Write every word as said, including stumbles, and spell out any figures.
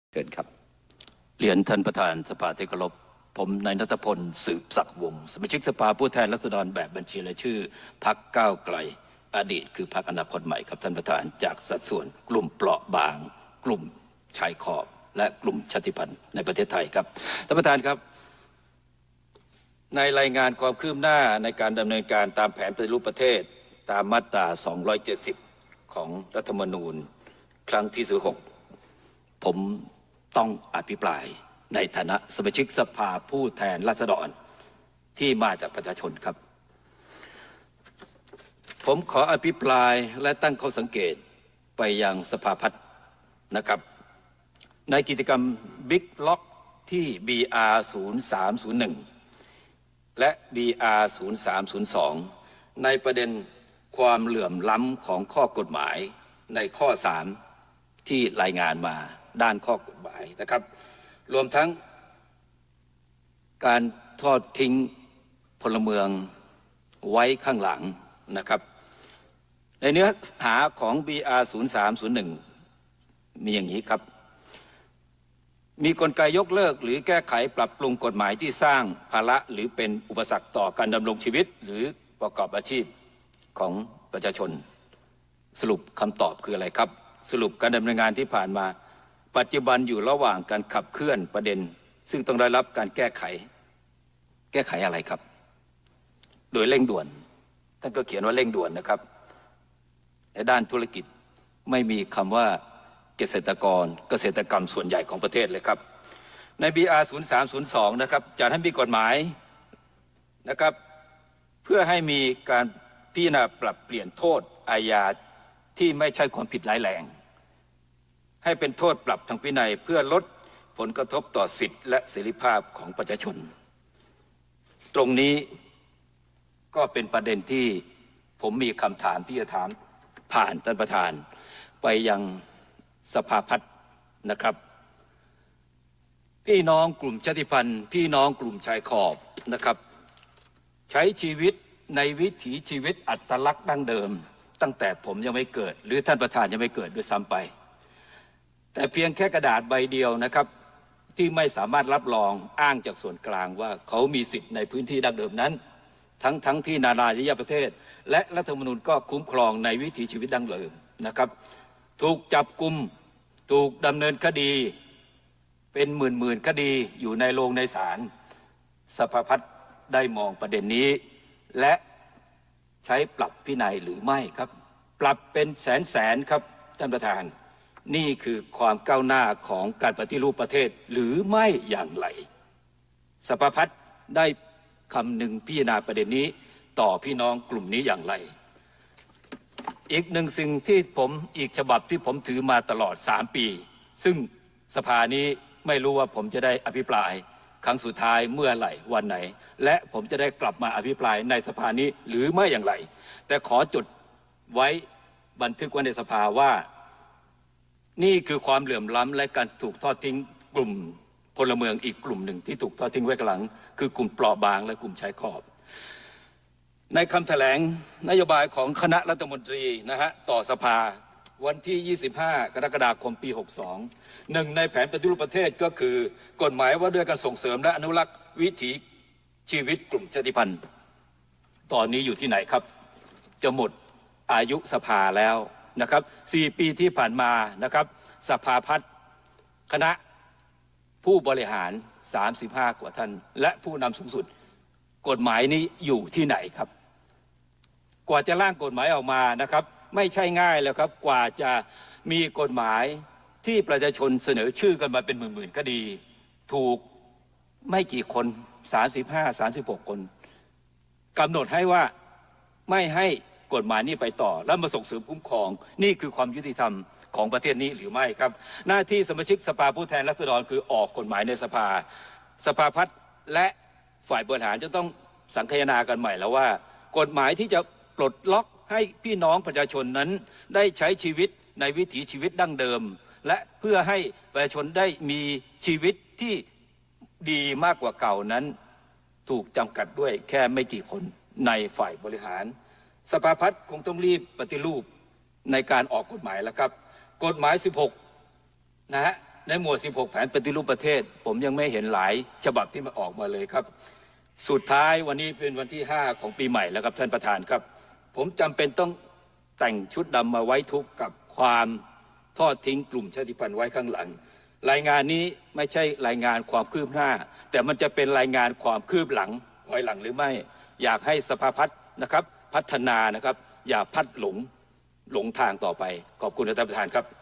เชิญครับเรียนท่านประธานสภาที่เคารพผมนายณัฐพลสืบศักดิ์วงศ์สมาชิกสภาผู้แทนราษฎรแบบบัญชีรายชื่อพรรคก้าวไกลอดีตคือพรรคอนาคตใหม่ครับท่านประธานจากสัดส่วนกลุ่มเปราะบางกลุ่มชายขอบและกลุ่มชาติพันธุ์ในประเทศไทยครับท่านประธานครับในรายงานความคืบหน้าในการดำเนินการตามแผนปฏิรูปประเทศตามมาตราสองร้อยเจ็ดสิบของรัฐธรรมนูญครั้งที่สิบหกผมต้องอภิปรายในฐานะสมาชิกสภาผู้แทนราษฎรที่มาจากประชาชนครับผมขออภิปรายและตั้งข้อสังเกตไปยังสภาพัฒน์นะครับในกิจกรรมบิ๊กล็อกที่ บี อาร์ ศูนย์ สาม ศูนย์ หนึ่ง และ บี อาร์ ศูนย์ สาม ศูนย์ สอง ในประเด็นความเหลื่อมล้ำของข้อกฎหมายในข้อสามที่รายงานมาด้านข้อกฎหมายนะครับรวมทั้งการทอดทิ้งพลเมืองไว้ข้างหลังนะครับในเนื้อหาของ บี อาร์ ศูนย์ สาม ศูนย์ หนึ่ง มีอย่างนี้ครับมีกลไกยกเลิกหรือแก้ไขปรับปรุงกฎหมายที่สร้างภาระหรือเป็นอุปสรรคต่อการดำรงชีวิตหรือประกอบอาชีพของประชาชนสรุปคำตอบคืออะไรครับสรุปการดำเนินงานที่ผ่านมาปัจจุบันอยู่ระหว่างการขับเคลื่อนประเด็นซึ่งต้องได้รับการแก้ไขแก้ไขอะไรครับโดยเร่งด่วนท่านก็เขียนว่าเร่งด่วนนะครับในด้านธุรกิจไม่มีคำว่าเกษตรกรเกษตรกรรมส่วนใหญ่ของประเทศเลยครับใน บี อาร์ ศูนย์ สาม ศูนย์ สอง นะครับจัดให้มีกฎหมายนะครับเพื่อให้มีการพิจารณาปรับเปลี่ยนโทษอาญาที่ไม่ใช่ความผิดร้ายแรงให้เป็นโทษปรับทางวินัยเพื่อลดผลกระทบต่อสิทธิและเสรีภาพของประชาชนตรงนี้ก็เป็นประเด็นที่ผมมีคำถามที่จะถามผ่านท่านประธานไปยังสภาพัฒน์นะครับพี่น้องกลุ่มชาติพันธุ์พี่น้องกลุ่มชายขอบนะครับใช้ชีวิตในวิถีชีวิตอัตลักษณ์ดั้งเดิมตั้งแต่ผมยังไม่เกิดหรือท่านประธานยังไม่เกิดด้วยซ้ำไปแต่เพียงแค่กระดาษใบเดียวนะครับที่ไม่สามารถรับรองอ้างจากส่วนกลางว่าเขามีสิทธิ์ในพื้นที่ดั้งเดิมนั้นทั้งทั้งที่นานาจิยประเทศและรัฐธรรมนูญก็คุ้มครองในวิถีชีวิตดั้งเดิมนะครับถูกจับกุมถูกดำเนินคดีเป็นหมื่นหมื่นคดีอยู่ในโรงในศาลสภาพัฒน์ได้มองประเด็นนี้และใช้ปรับพินัยหรือไม่ครับปรับเป็นแสนแสนครับท่านประธานนี่คือความก้าวหน้าของการปฏิรูปประเทศหรือไม่อย่างไรสภาพัฒน์ได้คำนึงพิจารณาประเด็นนี้ต่อพี่น้องกลุ่มนี้อย่างไรอีกหนึ่งสิ่งที่ผมอีกฉบับที่ผมถือมาตลอดสามปีซึ่งสภานี้ไม่รู้ว่าผมจะได้อภิปรายครั้งสุดท้ายเมื่อไหร่วันไหนและผมจะได้กลับมาอภิปรายในสภานี้หรือไม่อย่างไรแต่ขอจดไว้บันทึกไว้ในสภาว่านี่คือความเหลื่อมล้ำและการถูกทอดทิ้งกลุ่มพลเมืองอีกกลุ่มหนึ่งที่ถูกทอดทิ้งไว้ข้างหลังคือกลุ่มเปราะบางและกลุ่มชายขอบในคำแถลงนโยบายของคณะรัฐมนตรีนะฮะต่อสภาวันที่ยี่สิบห้ากรกฎาคมปีหกสิบสองหนึ่งในแผนปฏิรูปประเทศก็คือกฎหมายว่าด้วยการส่งเสริมและอนุรักษ์วิถีชีวิตกลุ่มชาติพันธุ์ตอนนี้อยู่ที่ไหนครับจะหมดอายุสภาแล้วนะครับสี่ปีที่ผ่านมานะครับสภาพัฒน์คณะผู้บริหารสามสิบห้ากว่าท่านและผู้นำสูงสุดกฎหมายนี้อยู่ที่ไหนครับกว่าจะร่างกฎหมายออกมานะครับไม่ใช่ง่ายแล้วครับกว่าจะมีกฎหมายที่ประชาชนเสนอชื่อกันมาเป็นหมื่นๆคดีถูกไม่กี่คนสามสิบห้า สามสิบหกคนกำหนดให้ว่าไม่ให้กฎหมายนี้ไปต่อแล้วมาส่งเสริมคุ้มครองนี่คือความยุติธรรมของประเทศนี้หรือไม่ครับหน้าที่สมาชิกสภาผู้แทนราษฎรคือออกกฎหมายในสภาสภาพัฒน์และฝ่ายบริหารจะต้องสังคายนากันใหม่แล้วว่ากฎหมายที่จะปลดล็อกให้พี่น้องประชาชนนั้นได้ใช้ชีวิตในวิถีชีวิตดั้งเดิมและเพื่อให้ประชาชนได้มีชีวิตที่ดีมากกว่าเก่านั้นถูกจำกัดด้วยแค่ไม่กี่คนในฝ่ายบริหารสภาพัฒน์คงต้องรีบปฏิรูปในการออกกฎหมายแล้วครับกฎหมายสิบหกนะฮะในหมวดสิบหกแผนปฏิรูปประเทศผมยังไม่เห็นหลายฉบับที่มาออกมาเลยครับสุดท้ายวันนี้เป็นวันที่ห้าของปีใหม่แล้วครับท่านประธานครับผมจำเป็นต้องแต่งชุดดำมาไว้ทุกข์กับความทอดทิ้งกลุ่มชาติพันธุ์ไว้ข้างหลังรายงานนี้ไม่ใช่รายงานความคืบหน้าแต่มันจะเป็นรายงานความคืบหลังถอยหลังหรือไม่อยากให้สภาพัฒน์นะครับพัฒนานะครับอย่าพัดหลงหลงทางต่อไปขอบคุณท่านประธานครับ